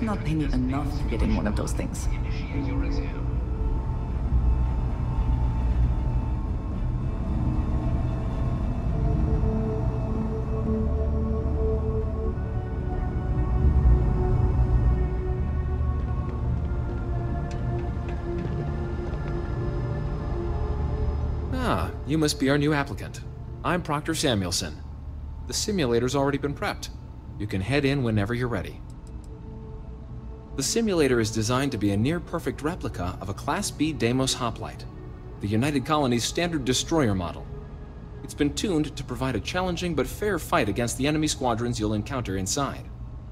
cannot pay me enough to get in one of those things. Initiate your exam. Ah, you must be our new applicant. I'm Proctor Samuelson. The simulator's already been prepped. You can head in whenever you're ready. The simulator is designed to be a near-perfect replica of a Class B Deimos hoplite, the United Colony's standard destroyer model. It's been tuned to provide a challenging but fair fight against the enemy squadrons you'll encounter inside.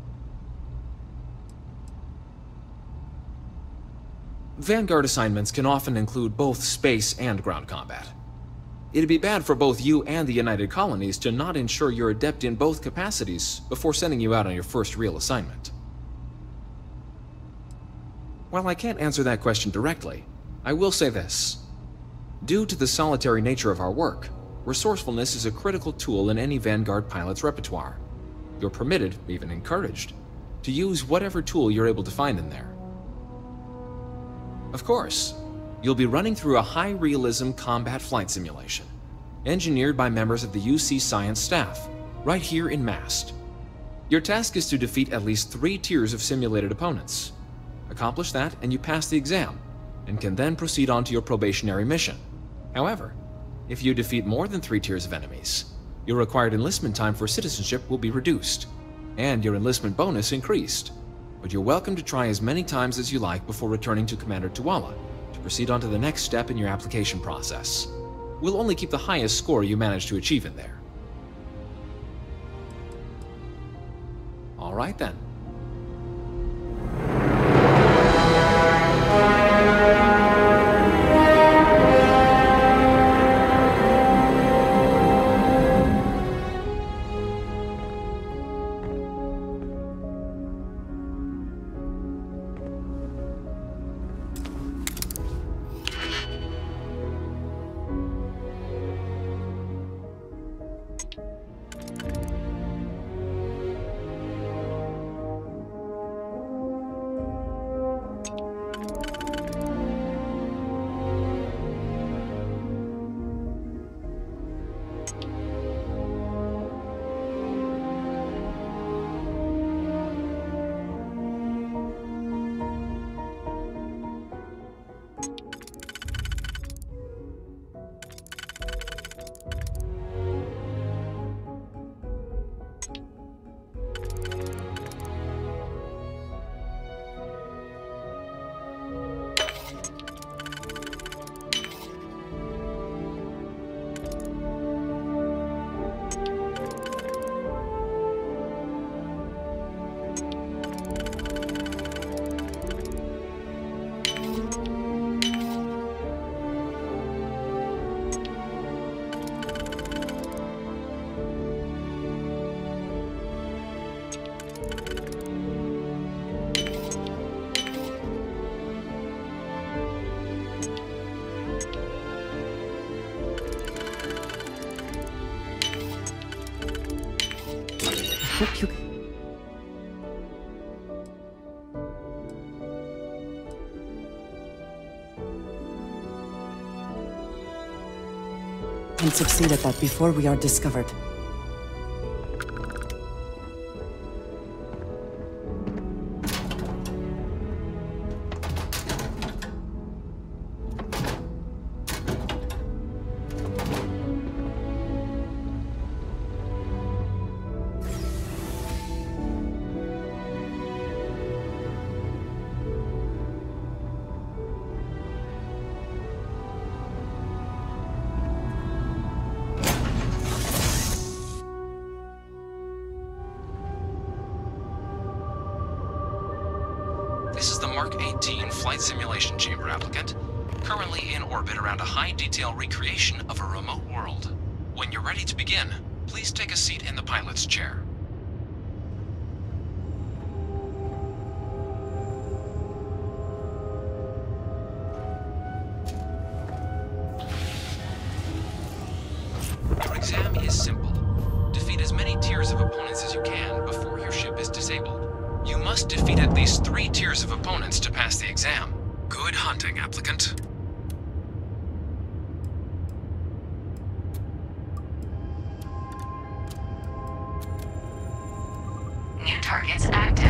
Vanguard assignments can often include both space and ground combat. It'd be bad for both you and the United Colonies to not ensure you're adept in both capacities before sending you out on your first real assignment. While I can't answer that question directly, I will say this. Due to the solitary nature of our work, resourcefulness is a critical tool in any Vanguard pilot's repertoire. You're permitted, even encouraged, to use whatever tool you're able to find in there. Of course, you'll be running through a high-realism combat flight simulation, engineered by members of the UC Science staff, right here in Mast. Your task is to defeat at least 3 tiers of simulated opponents. Accomplish that, and you pass the exam, and can then proceed on to your probationary mission. However, if you defeat more than 3 tiers of enemies, your required enlistment time for citizenship will be reduced, and your enlistment bonus increased. But you're welcome to try as many times as you like before returning to Commander Tuala, to proceed on to the next step in your application process. We'll only keep the highest score you manage to achieve in there. All right then. Hope you... can succeed at that before we are discovered. This is the Mark 18 Flight Simulation Chamber applicant, currently in orbit around a high-detail recreation of a remote world. When you're ready to begin, please take a seat in the pilot's chair. Your exam is simple. Defeat as many tiers of opponents as you can before your ship is disabled. You must defeat at least 3 tiers of opponents to pass the exam. Good hunting, applicant. New targets active.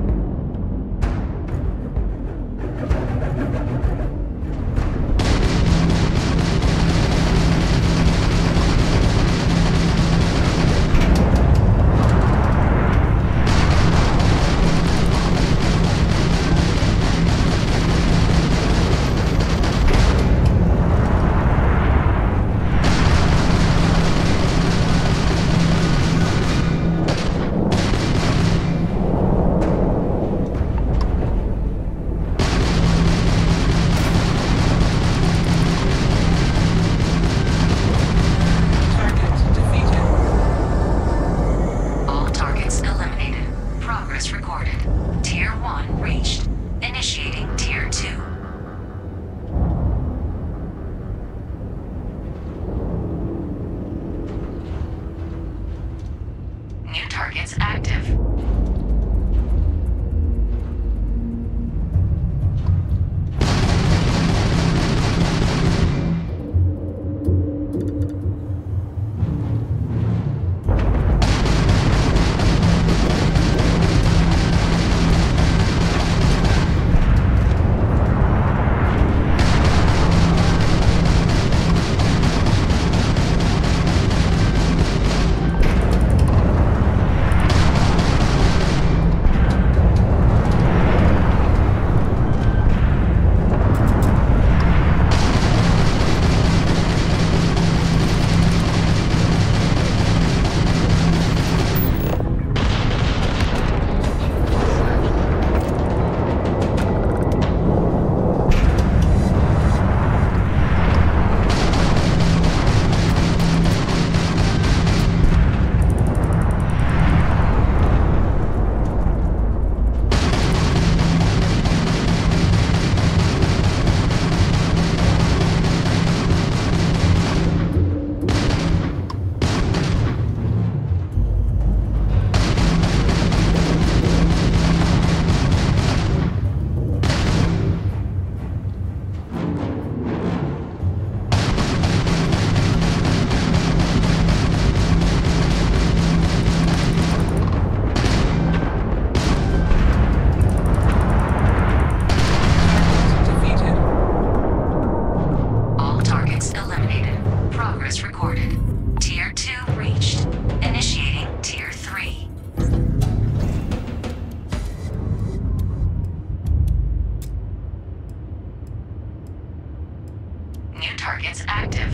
Targets active. New targets active.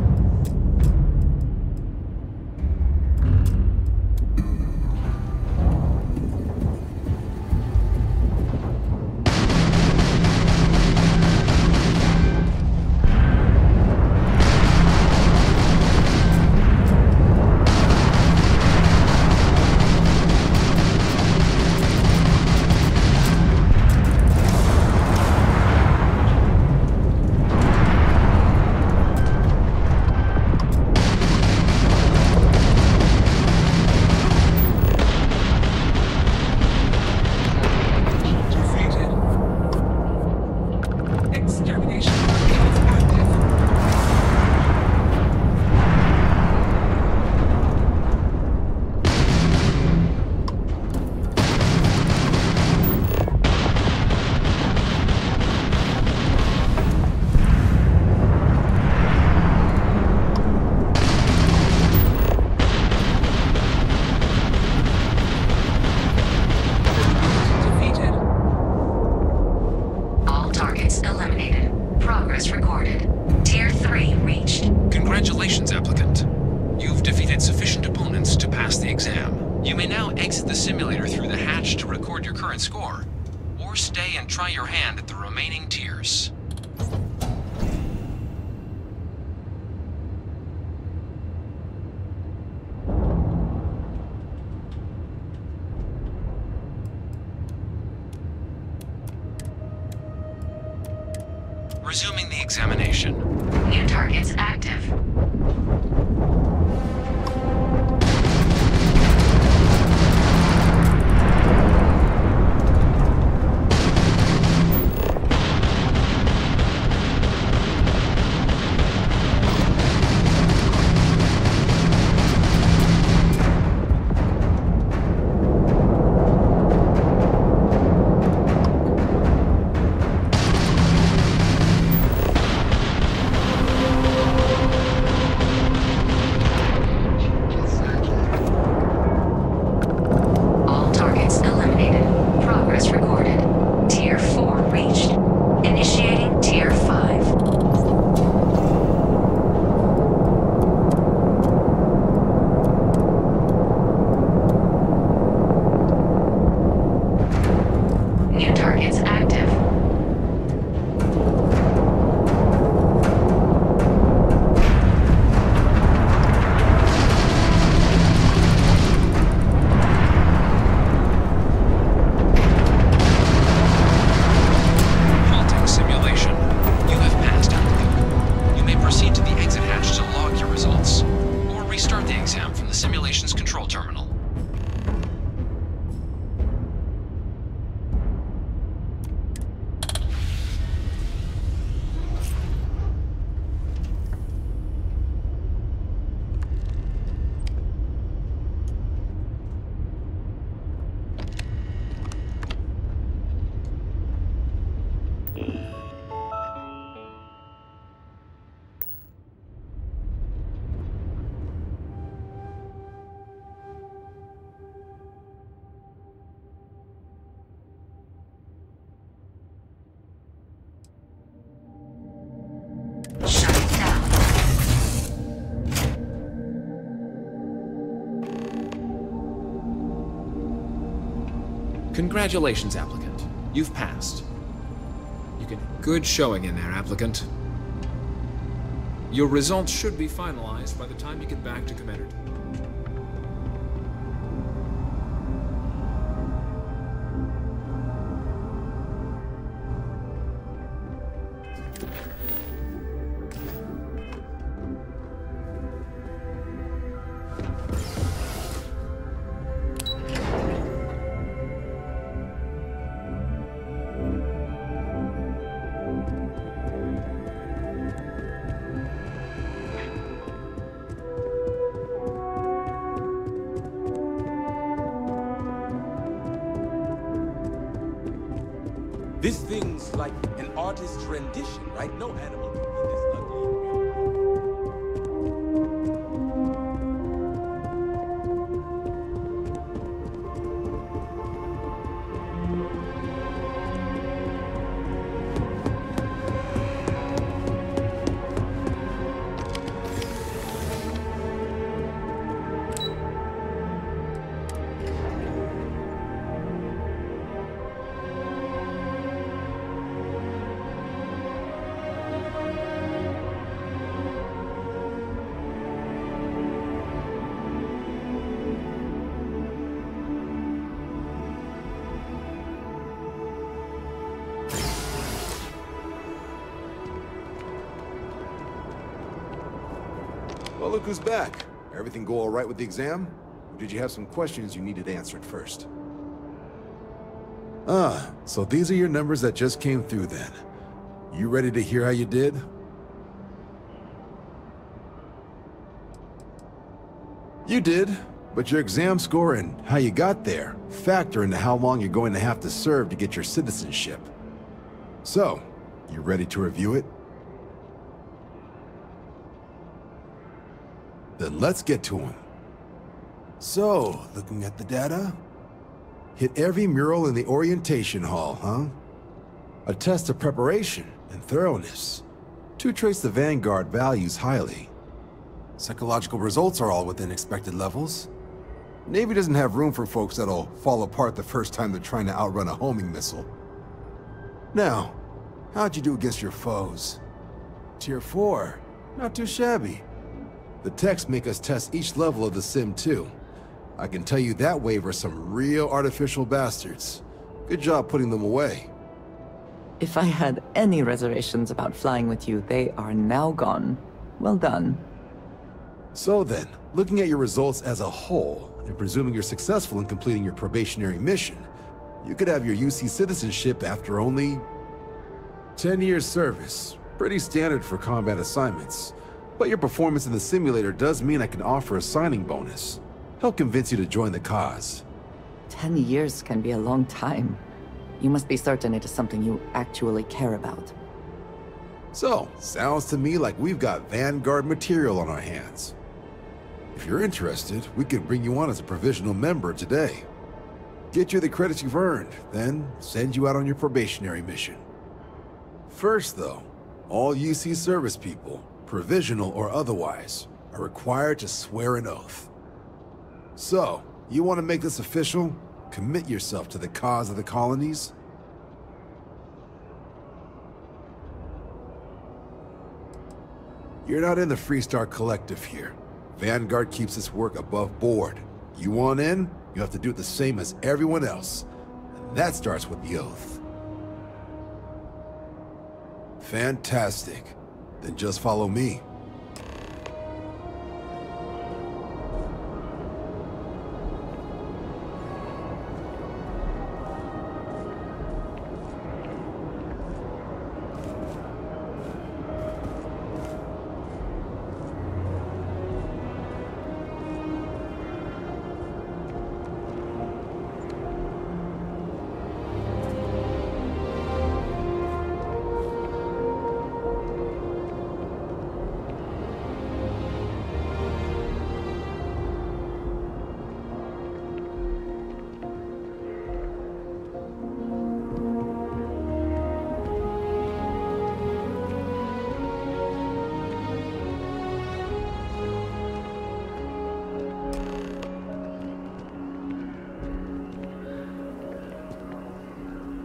Congratulations, applicant. You've defeated sufficient opponents to pass the exam. You may now exit the simulator through the hatch to record your current score, or stay and try your hand at the remaining tiers. Resuming the examination. New targets active. Congratulations, applicant. You've passed. You can... Good showing in there, applicant. Your results should be finalized by the time you get back to Commander... This thing's like an artist's rendition, right? No animal can be this ugly. Well, look who's back. Everything go all right with the exam? Or did you have some questions you needed answered first? So these are your numbers that just came through then. You ready to hear how you did? You did, but your exam score and how you got there factor into how long you're going to have to serve to get your citizenship. So, you ready to review it? Then let's get to them. So, looking at the data, hit every mural in the orientation hall, huh? A test of preparation and thoroughness. 2 traits the Vanguard values highly. Psychological results are all within expected levels. Navy doesn't have room for folks that'll fall apart the first time they're trying to outrun a homing missile. Now, how'd you do against your foes? Tier 4, not too shabby. The techs make us test each level of the sim too. I can tell you that wave are some real artificial bastards. Good job putting them away. If I had any reservations about flying with you, they are now gone. Well done. So then, looking at your results as a whole, and presuming you're successful in completing your probationary mission, you could have your UC citizenship after only 10 years service. Pretty standard for combat assignments. But your performance in the simulator does mean I can offer a signing bonus. Help convince you to join the cause. 10 years can be a long time. You must be certain it is something you actually care about. So, sounds to me like we've got Vanguard material on our hands. If you're interested, we could bring you on as a provisional member today. Get you the credits you've earned, then send you out on your probationary mission. First though, all UC service people, provisional or otherwise, are required to swear an oath. So, you want to make this official? Commit yourself to the cause of the colonies? You're not in the Freestar Collective here. Vanguard keeps its work above board. You want in, you have to do it the same as everyone else. And that starts with the oath. Fantastic. Then just follow me.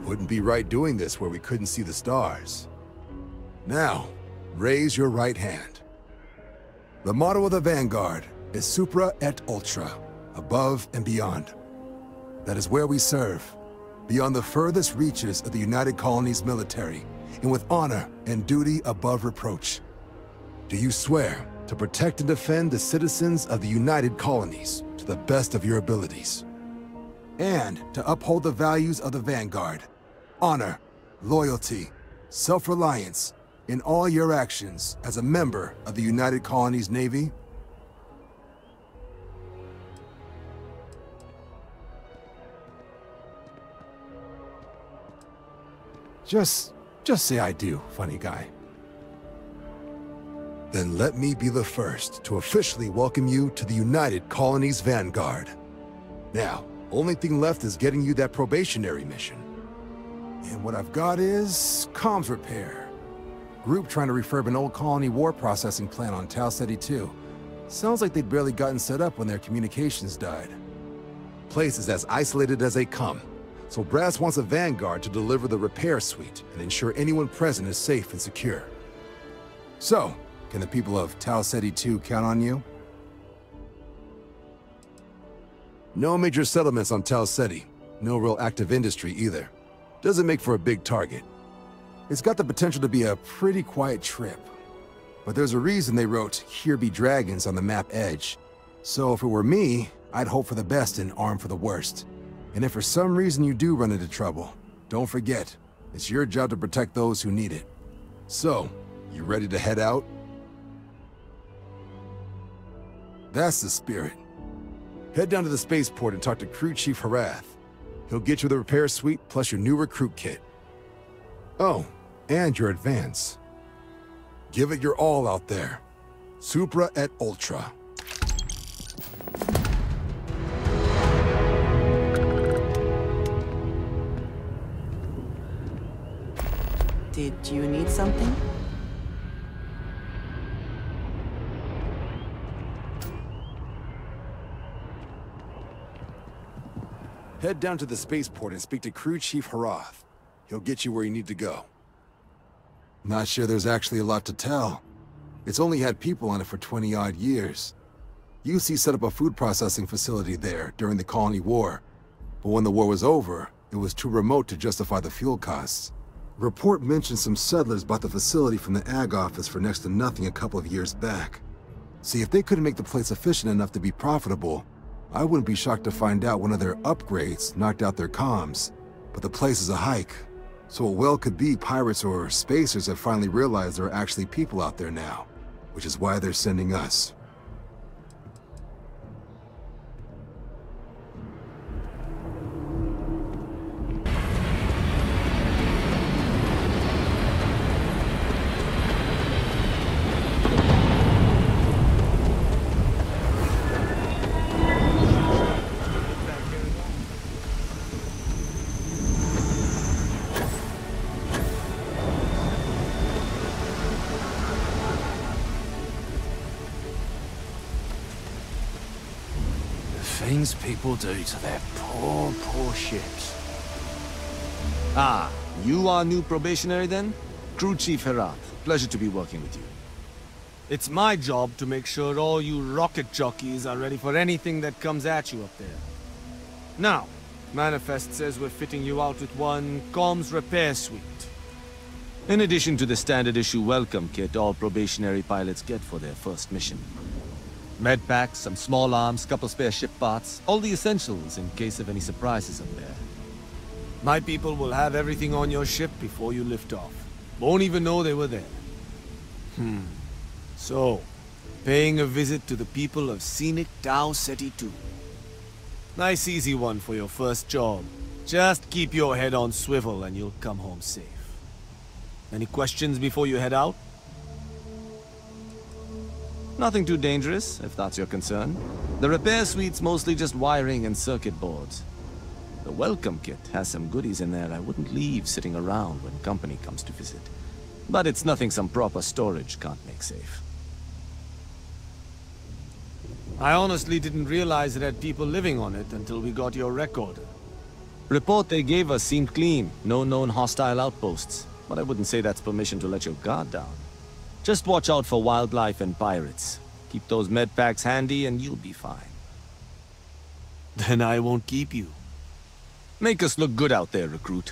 Wouldn't be right doing this where we couldn't see the stars. Now, raise your right hand. The motto of the Vanguard is Supra et Ultra, above and beyond. That is where we serve, beyond the furthest reaches of the United Colonies military, and with honor and duty above reproach. Do you swear to protect and defend the citizens of the United Colonies to the best of your abilities? And to uphold the values of the Vanguard, honor, loyalty, self-reliance, in all your actions as a member of the United Colonies Navy? Just say I do, funny guy. Then let me be the first to officially welcome you to the United Colonies Vanguard. Now, only thing left is getting you that probationary mission. And what I've got is comms repair. Group trying to refurb an old colony war processing plant on Tau Ceti 2. Sounds like they'd barely gotten set up when their communications died. Place is as isolated as they come, so Brass wants a Vanguard to deliver the repair suite and ensure anyone present is safe and secure. So, can the people of Tau Ceti 2 count on you? No major settlements on Tau Ceti. No real active industry either. Doesn't make for a big target. It's got the potential to be a pretty quiet trip. But there's a reason they wrote, "Here be dragons" on the map edge. So if it were me, I'd hope for the best and arm for the worst. And if for some reason you do run into trouble, don't forget, it's your job to protect those who need it. So, you ready to head out? That's the spirit. Head down to the spaceport and talk to Crew Chief Harath. He'll get you the repair suite plus your new recruit kit. Oh, and your advance. Give it your all out there. Supra et Ultra. Did you need something? Head down to the spaceport and speak to Crew Chief Harath. He'll get you where you need to go. Not sure there's actually a lot to tell. It's only had people on it for 20-odd years. UC set up a food processing facility there during the Colony War. But when the war was over, it was too remote to justify the fuel costs. Report mentioned some settlers bought the facility from the Ag office for next to nothing a couple of years back. See, if they couldn't make the place efficient enough to be profitable, I wouldn't be shocked to find out one of their upgrades knocked out their comms. But the place is a hike, so it well could be pirates or spacers have finally realized there are actually people out there now, which is why they're sending us. Things people do to their poor, poor ships. Ah, you are new probationary then? Crew Chief Herath, pleasure to be working with you. It's my job to make sure all you rocket jockeys are ready for anything that comes at you up there. Now, Manifest says we're fitting you out with one comms repair suite. In addition to the standard issue welcome kit all probationary pilots get for their first mission. Med packs, some small arms, couple spare ship parts, all the essentials in case of any surprises up there. My people will have everything on your ship before you lift off. Won't even know they were there. So, paying a visit to the people of scenic Tau Ceti 2. Nice easy one for your first job. Just keep your head on swivel and you'll come home safe. Any questions before you head out? Nothing too dangerous, if that's your concern. The repair suite's mostly just wiring and circuit boards. The welcome kit has some goodies in there I wouldn't leave sitting around when company comes to visit. But it's nothing some proper storage can't make safe. I honestly didn't realize it had people living on it until we got your recorder. Report they gave us seemed clean. No known hostile outposts. But I wouldn't say that's permission to let your guard down. Just watch out for wildlife and pirates. Keep those med packs handy and you'll be fine. Then I won't keep you. Make us look good out there, recruit.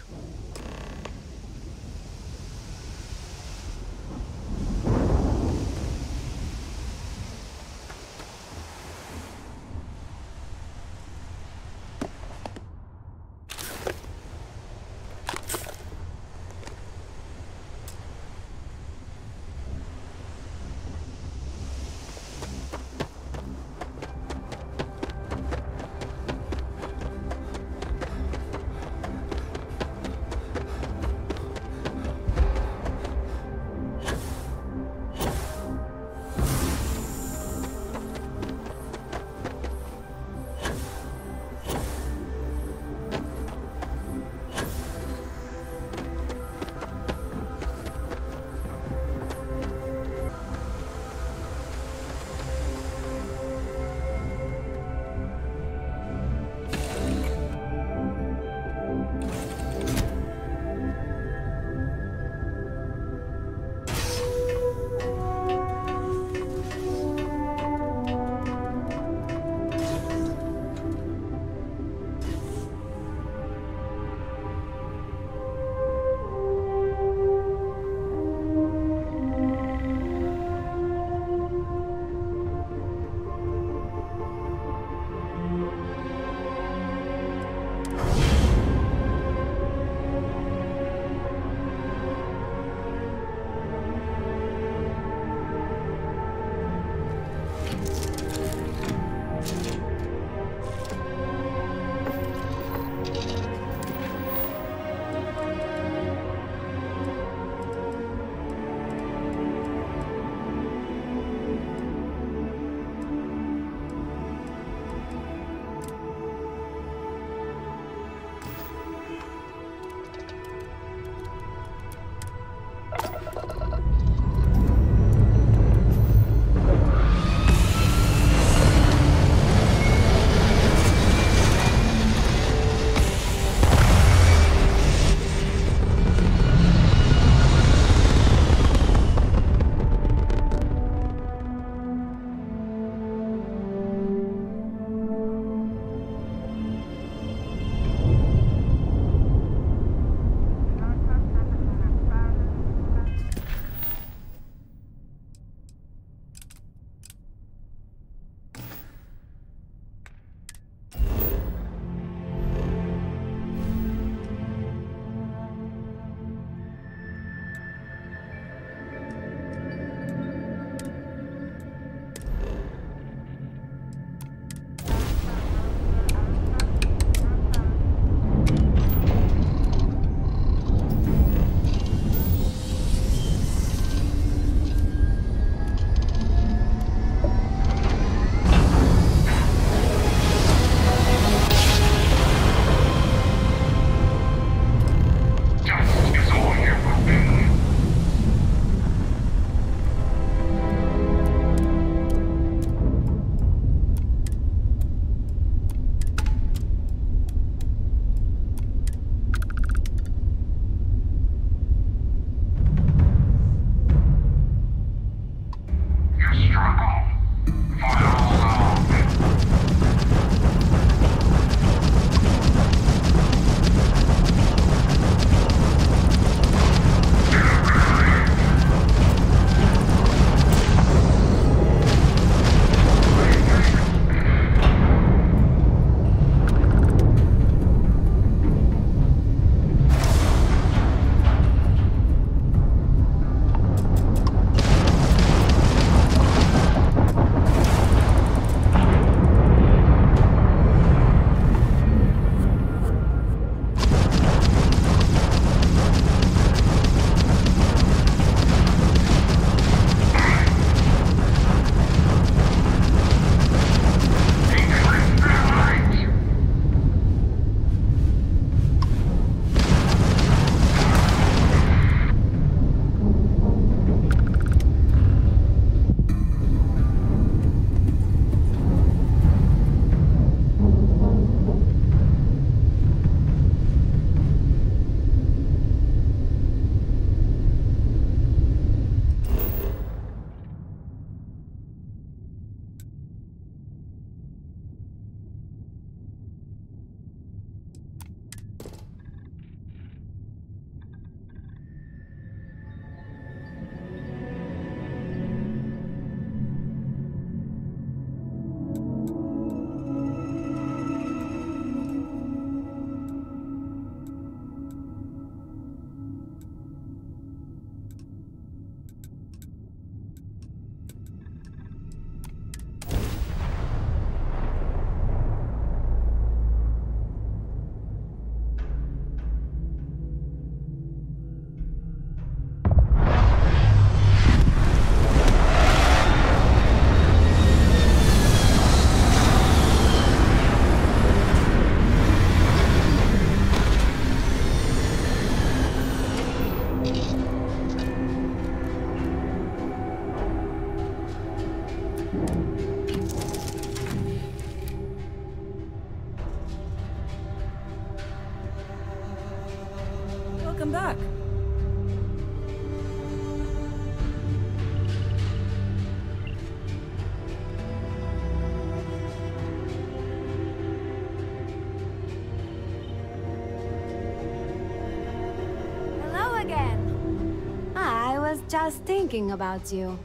just thinking about you.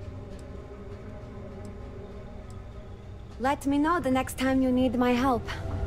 Let me know the next time you need my help.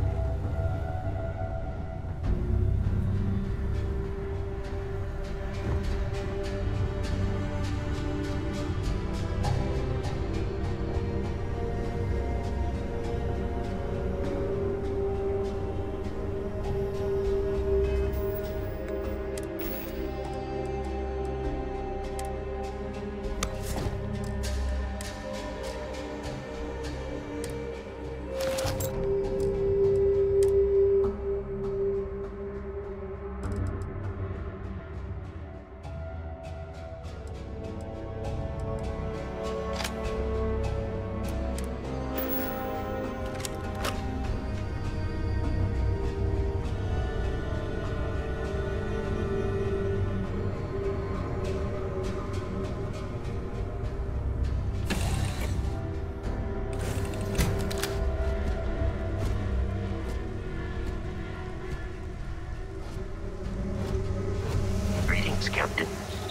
Captain.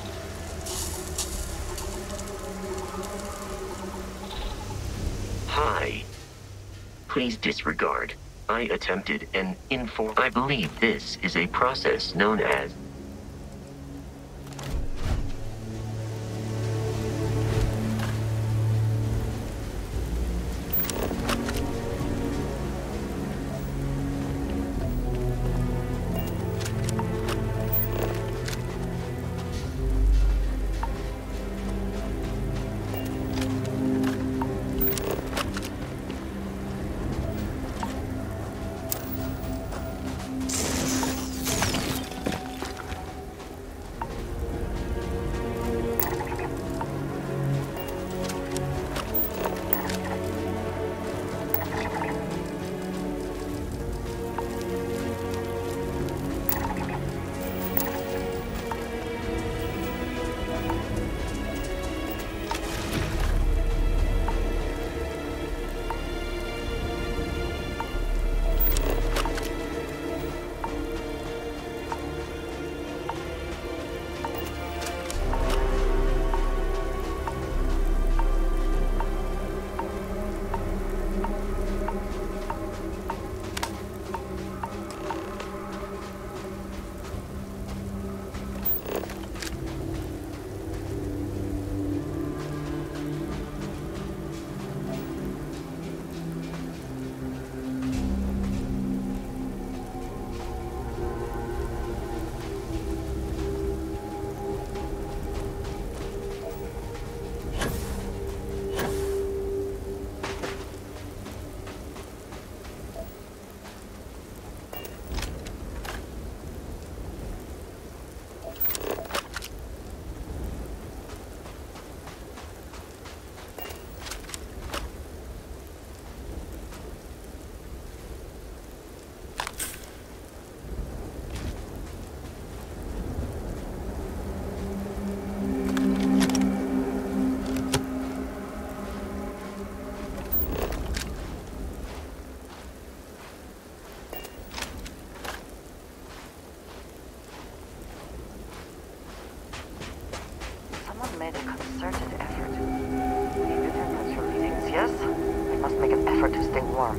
Hi. Please disregard. I attempted an I believe this is a process known as made a concerted effort. Need the temperature readings, yes? We must make an effort to stay warm.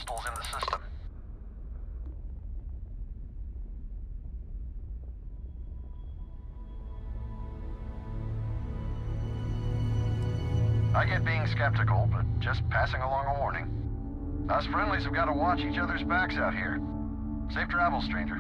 hostiles in the system. I get being skeptical, but just passing along a warning. Us friendlies have got to watch each other's backs out here. Safe travels, stranger.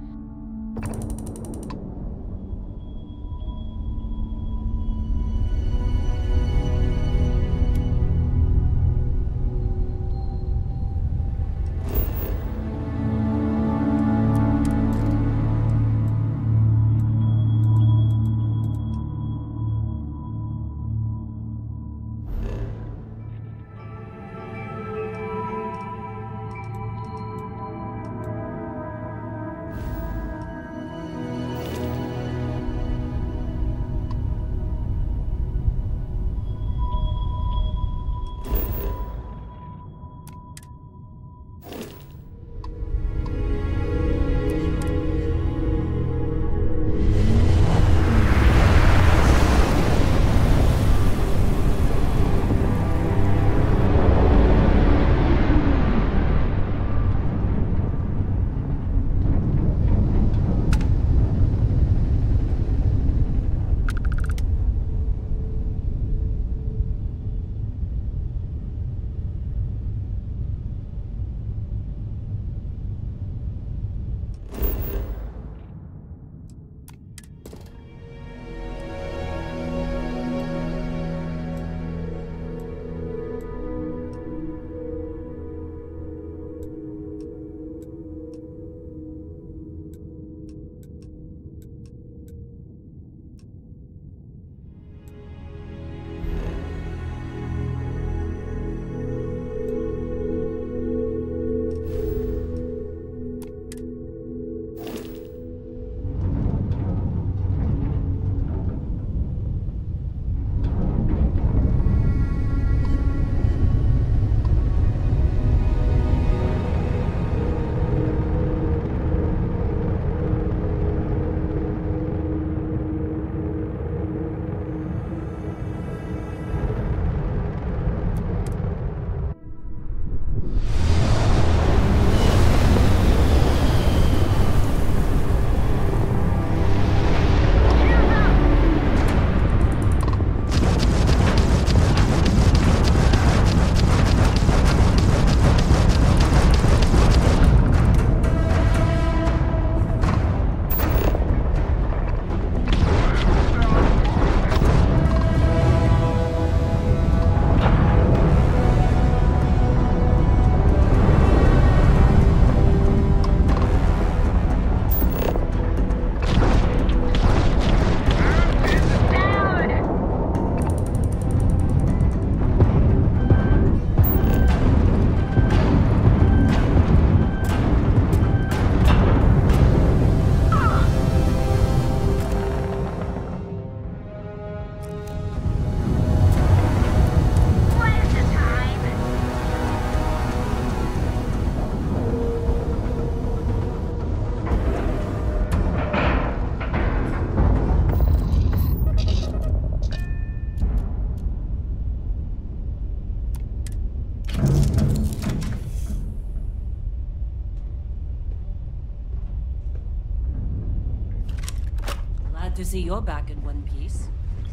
To see you're back in one piece.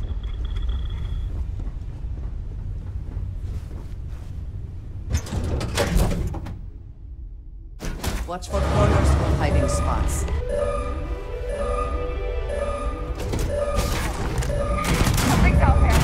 Watch for corners or hiding spots. Something's out there.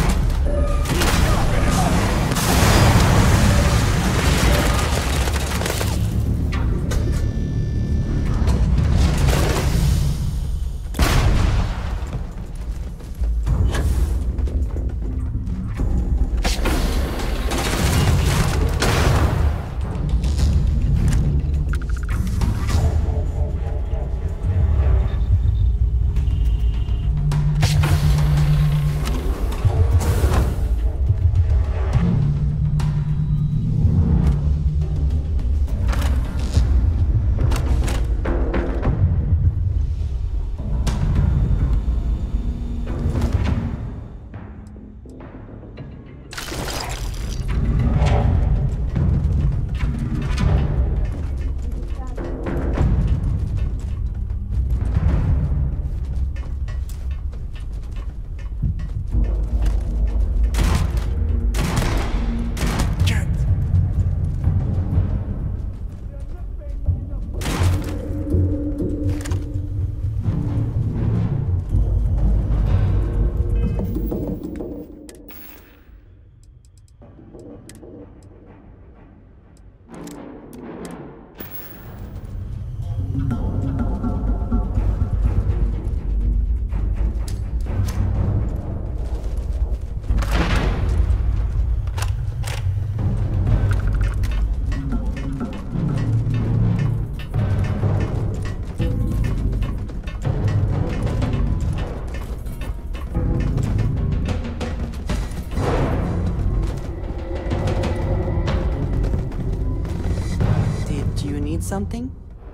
something?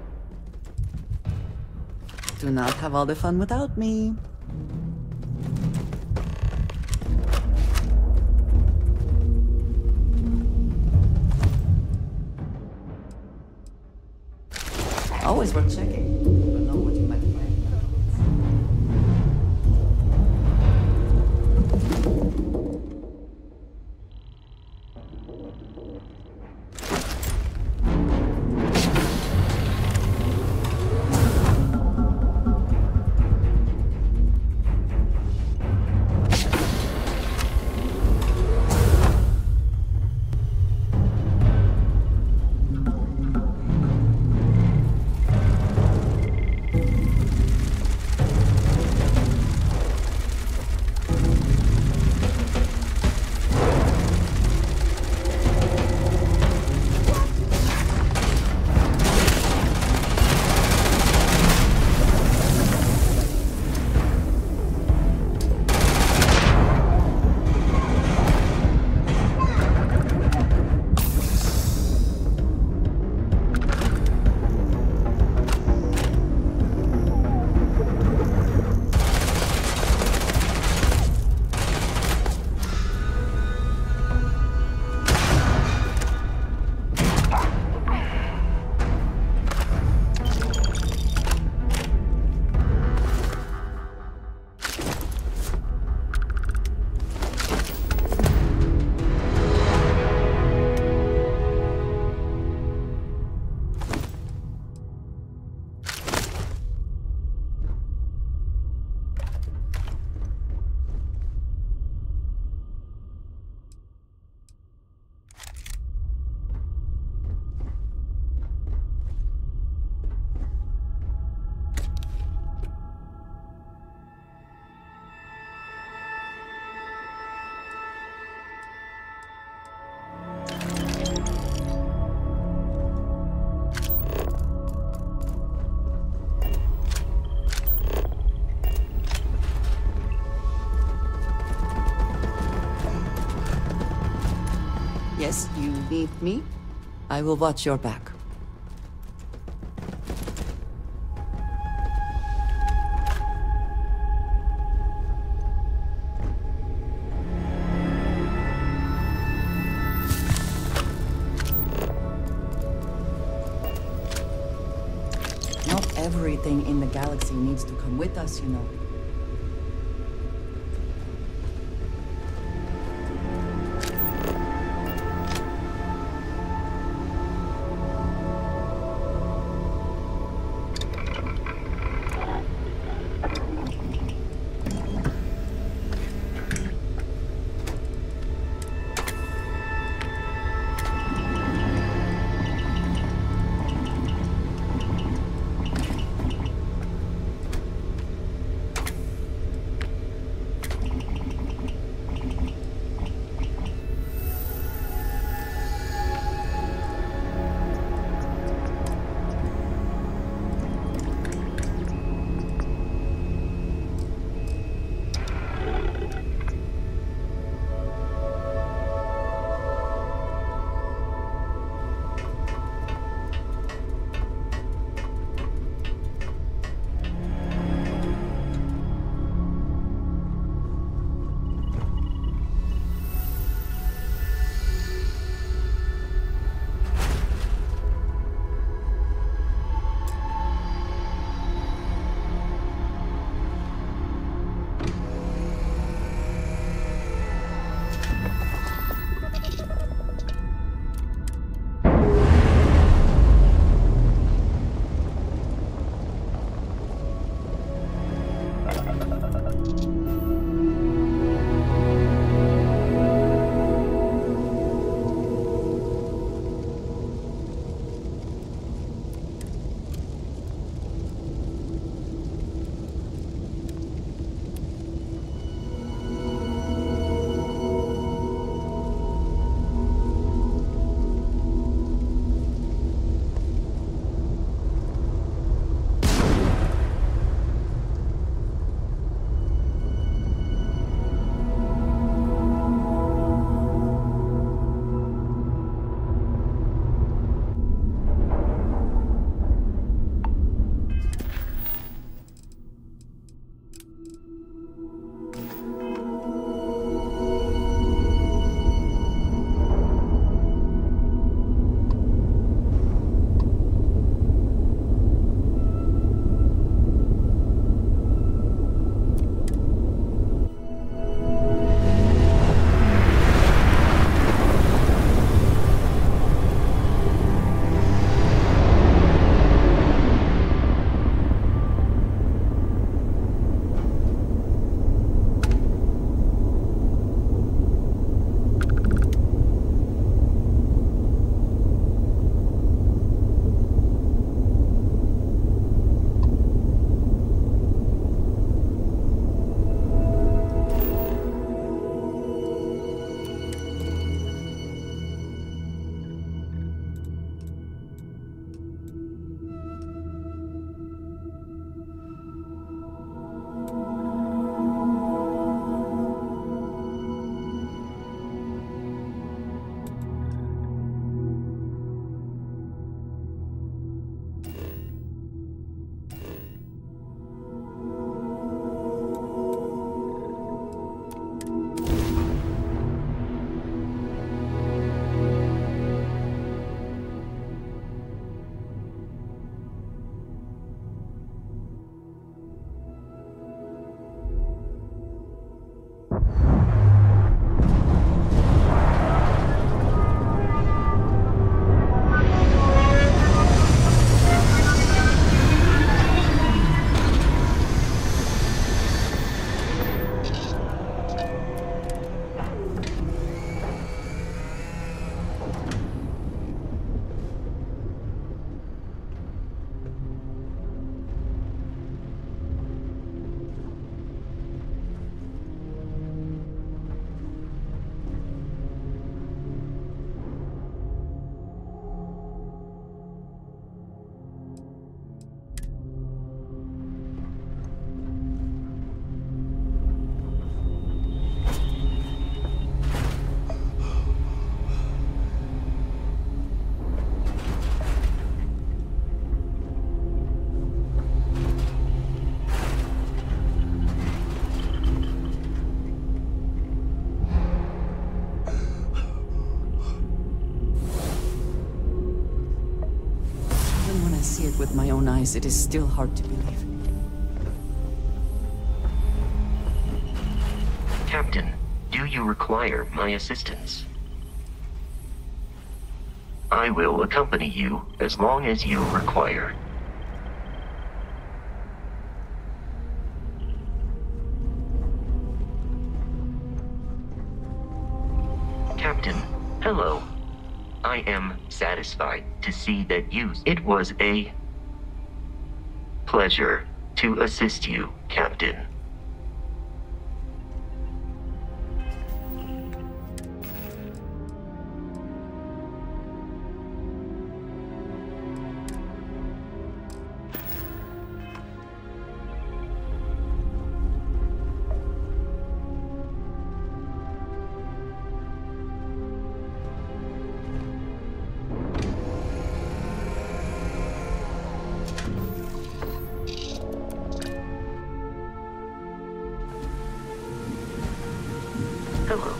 Do not have all the fun without me. Always worth checking. You don't know what you might find. Yes, you need me? I will watch your back. Not everything in the galaxy needs to come with us, you know. eyes, it is still hard to believe. Captain, do you require my assistance? I will accompany you as long as you require. Captain, hello. I am satisfied to see that you... It was a pleasure to assist you, Captain. Hello.